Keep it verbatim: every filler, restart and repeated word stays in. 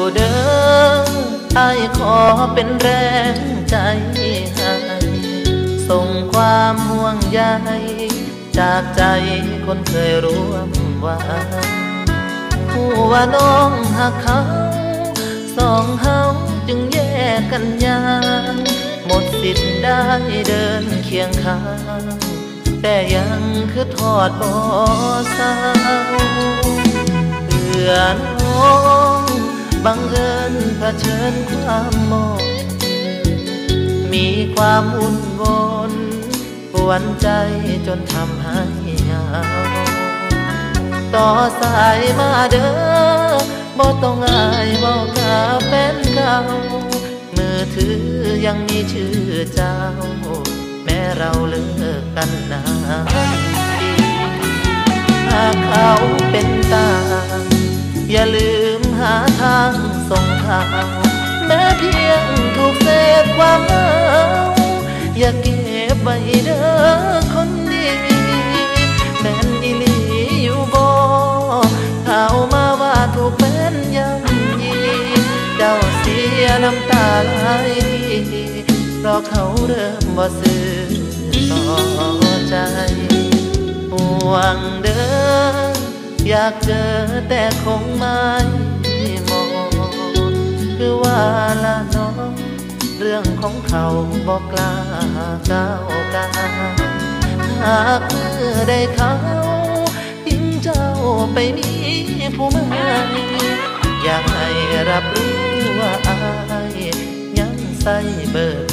เด้ออ้ายขอเป็นแรงใจให้ส่งความห่วงใยจากใจคนเคยร่วมวันผู้ว่าน้องหักเขาสองเฮาจึงแยกกันยางหมดสิทธิ์ได้เดินเคียงข้างแต่ยังคือทอดบ่เศร้าเพื่อน้องบังเอิญเผชิญความมองมีความวุ่นวอนปวนใจจนทำให้เหงาต่อสายมาเด้อบ่ต้องอายบอกกับแฟนเก่ามือถือยังมีชื่อเจ้าแม้เราเลิกกันนานปีหากเขาเป็นตาอย่าลืมหาทางส่งข่าวแม้เพียงถูกเศษความเหงาอย่าเก็บไว้เด้อคนดีแม่นอีหลีอยู่บ่ข่าวมาว่าถูกแฟนย่ำยีเจ้าเสียน้ำตาไหลเพราะเขาเริ่มบ่ซื่อต่อใจห่วงเด้ออยากเจอแต่คงไม่มองคือว่าละน้องเรื่องของเขาบอกกล้าก้าวกาหากเมื่อได้เขาทิ้งเจ้าไปมีผู้ใหม่อยากให้รับรู้ว่าอายยังใส่เบอร์